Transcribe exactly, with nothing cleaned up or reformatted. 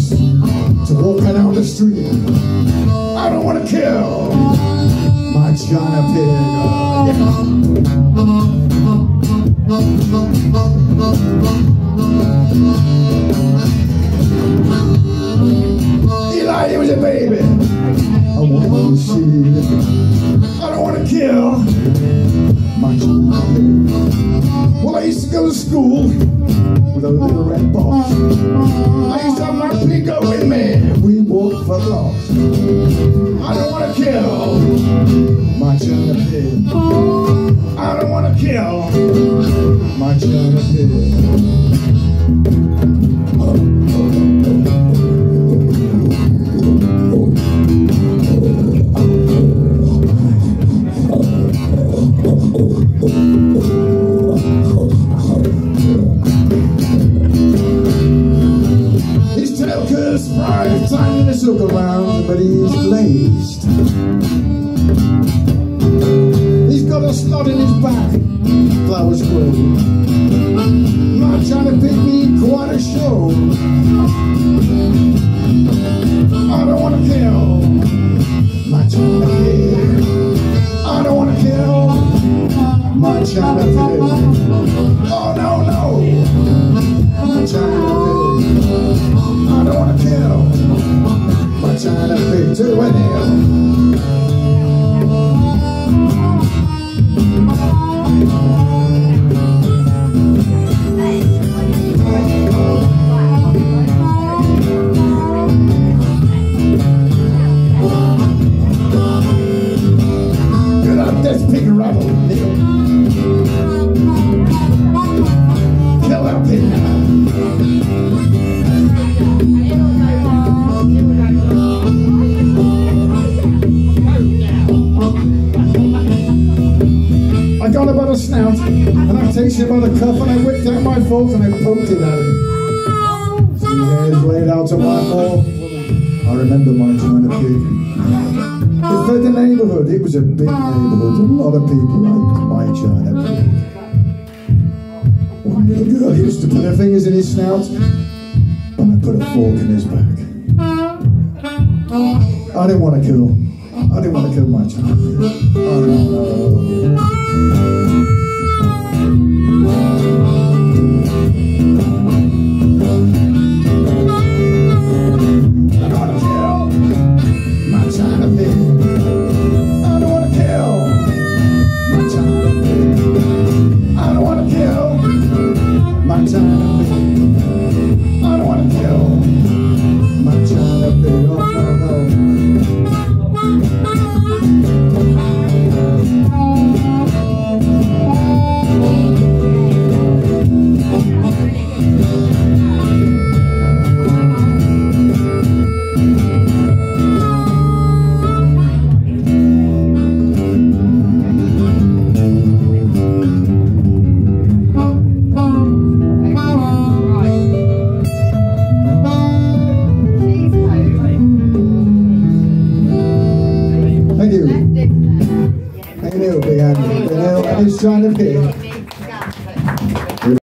to walking down the street. I don't want to kill my China pig. Eli, he was a baby. I want to see. I don't want to kill my China pig. Well, I used to go to school with a little red box. I used to have my pig go with me. We walked for lost. I don't want to kill my China pig. I don't want to kill my China pig. Right, time to look around, but he's glazed. He's got a slot in his back, flowers grow. Not trying to pick me quite a show. I don't want to kill my China pig. I don't want to kill my China pig. Oh no, no, my China pig. I don't want to kill my China pig to an hill. Get up this pig rattle, nigga. Kill that pig now. I got him by the snout, and I takes him by the cuff, and I whipped out my fork, and I poked it at him. Three hairs laid out on my paw. I remember my China pig. It fed the neighbourhood. It was a big neighbourhood. A lot of people liked my China pig. One little girl used to put her fingers in his snout, and I put a fork in his back. I didn't want to kill. I didn't want to kill my China pig. Oh no. Thank you, Big Andy. He's trying to pick.